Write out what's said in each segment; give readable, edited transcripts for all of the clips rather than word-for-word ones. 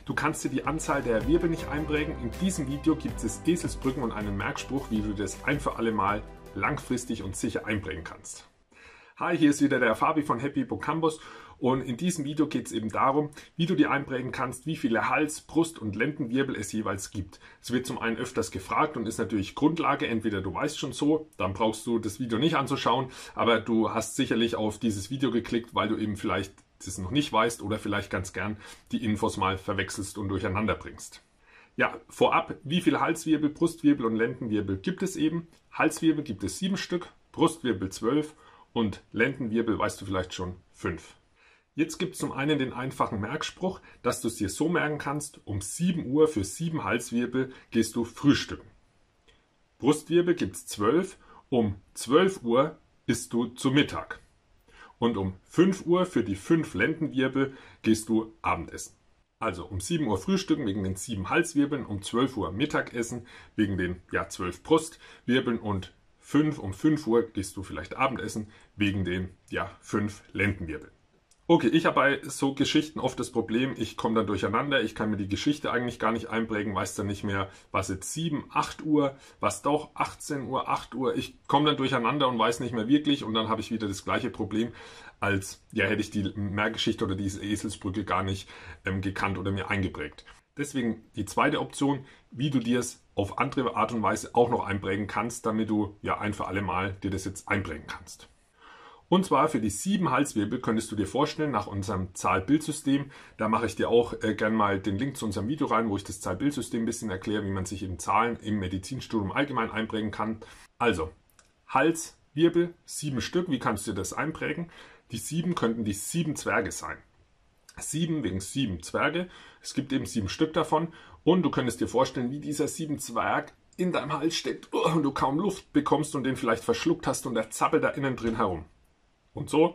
Du kannst dir die Anzahl der Wirbel nicht einprägen. In diesem Video gibt es Eselsbrücken und einen Merkspruch, wie du das ein für alle Mal langfristig und sicher einprägen kannst. Hi, hier ist wieder der Fabi von Happy Hippocampus und in diesem Video geht es eben darum, wie du dir einprägen kannst, wie viele Hals-, Brust- und Lendenwirbel es jeweils gibt. Es wird zum einen öfters gefragt und ist natürlich Grundlage, entweder du weißt schon so, dann brauchst du das Video nicht anzuschauen, aber du hast sicherlich auf dieses Video geklickt, weil du eben vielleicht das noch nicht weißt oder vielleicht ganz gern die Infos mal verwechselst und durcheinander bringst. Ja, vorab, wie viele Halswirbel, Brustwirbel und Lendenwirbel gibt es eben? Halswirbel gibt es 7 Stück, Brustwirbel 12 und Lendenwirbel weißt du vielleicht schon 5. Jetzt gibt es zum einen den einfachen Merkspruch, dass du es dir so merken kannst, um 7 Uhr für 7 Halswirbel gehst du frühstücken. Brustwirbel gibt es 12, um 12 Uhr isst du zu Mittag. Und um 5 Uhr für die 5 Lendenwirbel gehst du Abendessen. Also um 7 Uhr frühstücken wegen den 7 Halswirbeln, um 12 Uhr Mittagessen wegen den 12 Brustwirbeln und um 5 Uhr gehst du vielleicht Abendessen wegen den 5 Lendenwirbeln. Okay, ich habe bei so Geschichten oft das Problem, ich komme dann durcheinander, ich kann mir die Geschichte eigentlich gar nicht einprägen, weiß dann nicht mehr, was jetzt 7, 8 Uhr, was doch 18 Uhr, 8 Uhr, ich komme dann durcheinander und weiß nicht mehr wirklich und dann habe ich wieder das gleiche Problem, als hätte ich die Merkgeschichte oder diese Eselsbrücke gar nicht gekannt oder mir eingeprägt. Deswegen die zweite Option, wie du dir es auf andere Art und Weise auch noch einprägen kannst, damit du ein für alle Mal dir das jetzt einprägen kannst. Und zwar für die 7 Halswirbel könntest du dir vorstellen, nach unserem Zahl-Bild-System, da mache ich dir auch gerne mal den Link zu unserem Video rein, wo ich das Zahl-Bild-System ein bisschen erkläre, wie man sich in Zahlen im Medizinstudium allgemein einprägen kann. Also, Halswirbel, 7 Stück, wie kannst du dir das einprägen? Die 7 könnten die 7 Zwerge sein. 7 wegen 7 Zwerge, es gibt eben 7 Stück davon und du könntest dir vorstellen, wie dieser 7 Zwerg in deinem Hals steckt und du kaum Luft bekommst und den vielleicht verschluckt hast und der zappelt da innen drin herum. Und so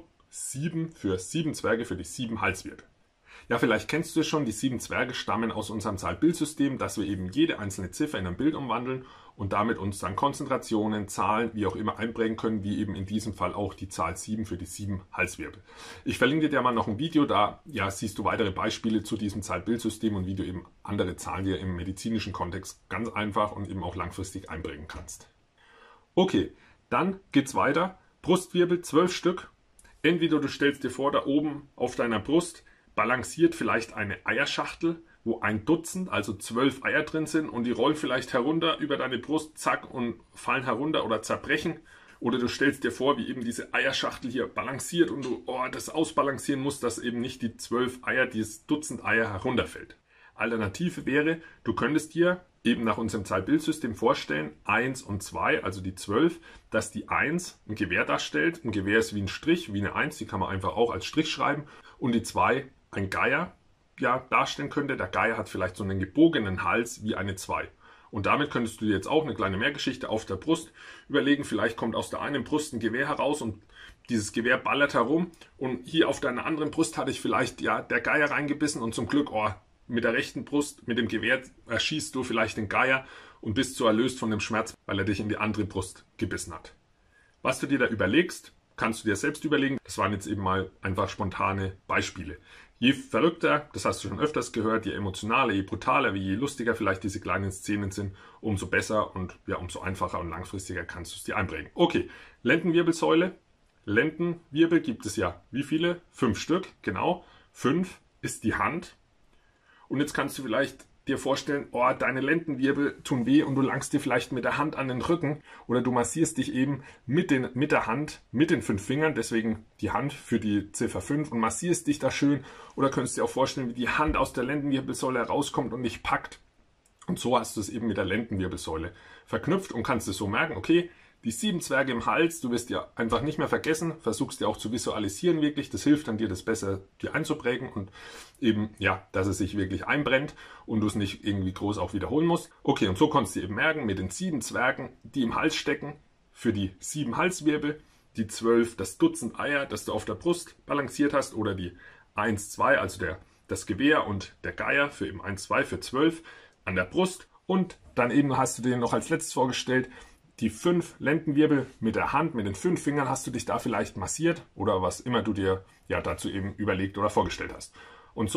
7 für 7 Zwerge für die 7 Halswirbel. Ja, vielleicht kennst du es schon, die 7 Zwerge stammen aus unserem Zahl-Bild-System, dass wir eben jede einzelne Ziffer in ein Bild umwandeln und damit uns dann Konzentrationen, Zahlen, wie auch immer einprägen können, wie eben in diesem Fall auch die Zahl 7 für die 7 Halswirbel. Ich verlinke dir mal noch ein Video, da siehst du weitere Beispiele zu diesem Zahl-Bild-System und wie du eben andere Zahlen dir im medizinischen Kontext ganz einfach und eben auch langfristig einprägen kannst. Okay, dann geht's weiter. Brustwirbel 12 Stück. Entweder du stellst dir vor, da oben auf deiner Brust balanciert vielleicht eine Eierschachtel, wo ein Dutzend, also 12 Eier drin sind und die rollen vielleicht herunter über deine Brust, zack, und fallen herunter oder zerbrechen. Oder du stellst dir vor, wie eben diese Eierschachtel hier balanciert und du das ausbalancieren musst, dass eben nicht die 12 Eier, dieses Dutzend Eier herunterfällt. Alternative wäre, du könntest dir eben nach unserem Zahl-Bild-System vorstellen, 1 und 2, also die 12, dass die 1 ein Gewehr darstellt. Ein Gewehr ist wie ein Strich, wie eine 1, die kann man einfach auch als Strich schreiben. Und die 2 ein Geier darstellen könnte. Der Geier hat vielleicht so einen gebogenen Hals wie eine 2. Und damit könntest du dir jetzt auch eine kleine Mehrgeschichte auf der Brust überlegen. Vielleicht kommt aus der einen Brust ein Gewehr heraus und dieses Gewehr ballert herum. Und hier auf deiner anderen Brust hatte ich vielleicht der Geier reingebissen und zum Glück, mit der rechten Brust, mit dem Gewehr erschießt du vielleicht den Geier und bist so erlöst von dem Schmerz, weil er dich in die andere Brust gebissen hat. Was du dir da überlegst, kannst du dir selbst überlegen. Das waren jetzt eben mal einfach spontane Beispiele. Je verrückter, das hast du schon öfters gehört, je emotionaler, je brutaler, je lustiger vielleicht diese kleinen Szenen sind, umso besser und umso einfacher und langfristiger kannst du es dir einprägen. Okay, Lendenwirbelsäule. Lendenwirbel gibt es wie viele? 5 Stück, genau. 5 ist die Hand. Und jetzt kannst du vielleicht dir vorstellen, deine Lendenwirbel tun weh und du langst dir vielleicht mit der Hand an den Rücken oder du massierst dich eben mit der Hand, mit den 5 Fingern, deswegen die Hand für die Ziffer 5 und massierst dich da schön oder könntest dir auch vorstellen, wie die Hand aus der Lendenwirbelsäule herauskommt und dich packt. Und so hast du es eben mit der Lendenwirbelsäule verknüpft und kannst es so merken, okay, die 7 Zwerge im Hals, du wirst dir einfach nicht mehr vergessen, versuchst dir auch zu visualisieren wirklich, das hilft dann dir, das besser dir einzuprägen und eben, dass es sich wirklich einbrennt und du es nicht irgendwie groß auch wiederholen musst. Okay, und so konntest du eben merken, mit den 7 Zwergen, die im Hals stecken, für die 7 Halswirbel, die 12, das Dutzend Eier, das du auf der Brust balanciert hast oder die 1, 2, also das Gewehr und der Geier für eben 1, 2 für 12 an der Brust und dann eben hast du dir noch als letztes vorgestellt, die 5 Lendenwirbel mit der Hand, mit den 5 Fingern hast du dich da vielleicht massiert oder was immer du dir dazu eben überlegt oder vorgestellt hast. Und so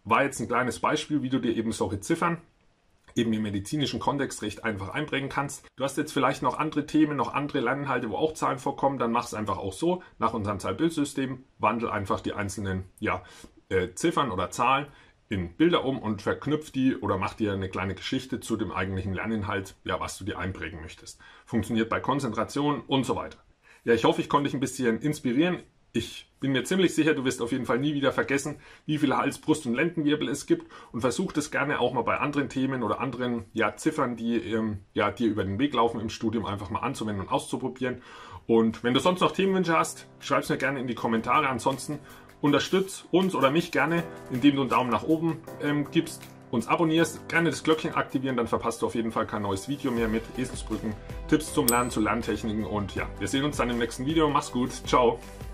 war jetzt ein kleines Beispiel, wie du dir eben solche Ziffern eben im medizinischen Kontext recht einfach einprägen kannst. Du hast jetzt vielleicht noch andere Themen, noch andere Lerninhalte, wo auch Zahlen vorkommen, dann mach es einfach auch so. Nach unserem Zahl-Bild-System wandel einfach die einzelnen Ziffern oder Zahlen in Bilder um und verknüpf die oder mach dir eine kleine Geschichte zu dem eigentlichen Lerninhalt, was du dir einprägen möchtest. Funktioniert bei Konzentration und so weiter. Ja, ich hoffe, ich konnte dich ein bisschen inspirieren. Ich bin mir ziemlich sicher, du wirst auf jeden Fall nie wieder vergessen, wie viele Hals-, Brust- und Lendenwirbel es gibt, und versuch das gerne auch mal bei anderen Themen oder anderen Ziffern, die dir über den Weg laufen im Studium, einfach mal anzuwenden und auszuprobieren. Und wenn du sonst noch Themenwünsche hast, schreib es mir gerne in die Kommentare. Ansonsten unterstütz uns oder mich gerne, indem du einen Daumen nach oben gibst, uns abonnierst, gerne das Glöckchen aktivieren, dann verpasst du auf jeden Fall kein neues Video mehr mit Eselsbrücken, Tipps zum Lernen, zu Lerntechniken, und wir sehen uns dann im nächsten Video. Mach's gut, ciao!